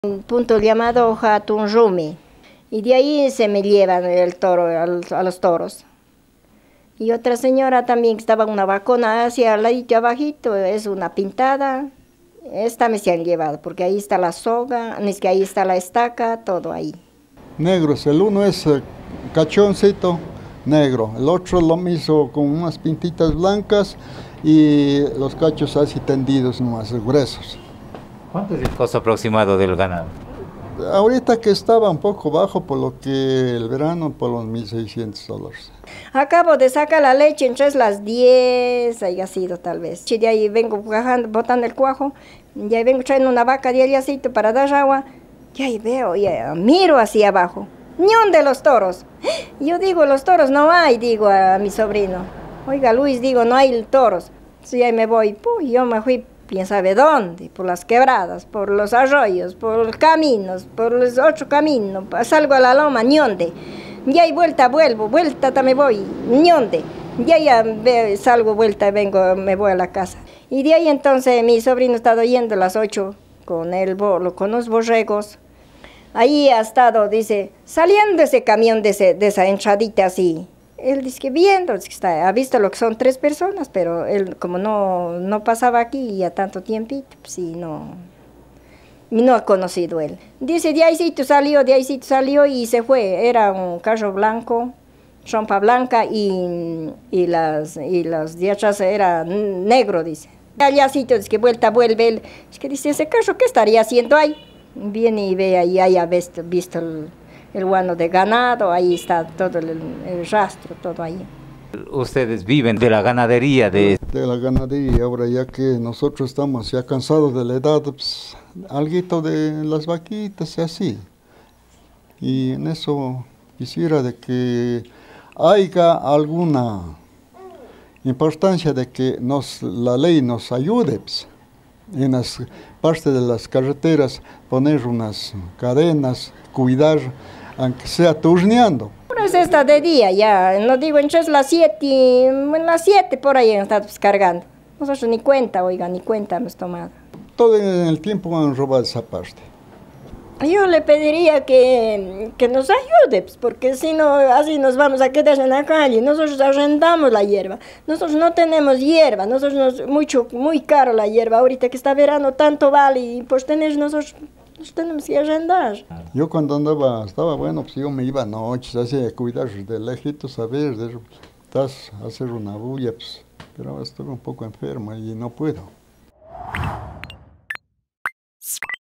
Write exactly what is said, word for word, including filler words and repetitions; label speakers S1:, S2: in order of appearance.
S1: Un punto llamado Hatun Rumi, y de ahí se me llevan el toro, al, a los toros. Y otra señora también que estaba una vacuna hacia al ladito abajito, es una pintada. Esta me se han llevado, porque ahí está la soga, es que ahí está la estaca, todo ahí.
S2: Negros, el uno es eh, cachoncito negro, el otro lo mismo con unas pintitas blancas y los cachos así tendidos, más gruesos.
S3: ¿Cuánto es el costo aproximado del ganado?
S2: Ahorita que estaba un poco bajo, por lo que el verano, por los mil seiscientos dólares.
S1: Acabo de sacar la leche entre las diez, haya sido tal vez. De ahí vengo bajando, botando el cuajo, y ahí vengo trayendo una vaca de allácito para dar agua, y ahí veo, y ahí miro hacia abajo, ¡ñón de los toros! Yo digo, los toros no hay, digo a mi sobrino. Oiga, Luis, digo, no hay toros. Sí, ahí me voy, pues yo me fui, quién sabe dónde, por las quebradas, por los arroyos, por los caminos, por los otros caminos, salgo a la loma, ñonde. Y ahí vuelta, vuelvo, vuelta también voy, ñonde. Y ahí ya salgo, vuelta, vengo, me voy a la casa. Y de ahí entonces mi sobrino ha estado yendo a las ocho con el bolo, con los borregos. Ahí ha estado, dice, saliendo ese camión de, ese, de esa entradita así. Él dice que viendo, dice que está, ha visto lo que son tres personas, pero él como no, no pasaba aquí ya tanto tiempito, pues sí, no, no ha conocido él. Dice, de ahí sí tú salió, de ahí sí tú salió y se fue. Era un carro blanco, rompa blanca y, y, las, y las de atrás era negro, dice. Allá sí, dice que vuelta, vuelve él. Es que dice, ese carro, ¿qué estaría haciendo ahí? Viene y ve ahí, haya visto, visto el, el guano de ganado, ahí está todo el, el rastro, todo ahí.
S3: Ustedes viven de la ganadería, de...
S2: De la ganadería, ahora ya que nosotros estamos ya cansados de la edad, pues, alguito de las vaquitas y así. Y en eso quisiera de que haya alguna importancia de que nos, la ley nos ayude, pues, en las partes de las carreteras, poner unas cadenas, cuidar, aunque sea turneando.
S1: Bueno, es esta de día ya, no digo entre las siete, en las siete por ahí están cargando. Nosotros ni cuenta, oiga, ni cuenta hemos tomado.
S2: Todo en el tiempo han robado esa parte.
S1: Yo le pediría que, que nos ayude, pues, porque si no, así nos vamos a quedar en la calle. Nosotros arrendamos la hierba, nosotros no tenemos hierba, nosotros nos, mucho, muy caro la hierba. Ahorita que está verano, tanto vale, y pues tener nosotros nos tenemos que arrendar.
S2: Yo cuando andaba, estaba bueno, pues yo me iba noches, así a cuidar de lejitos, a ver, de, estás a hacer una bulla, pues, pero estuve un poco enfermo y no puedo.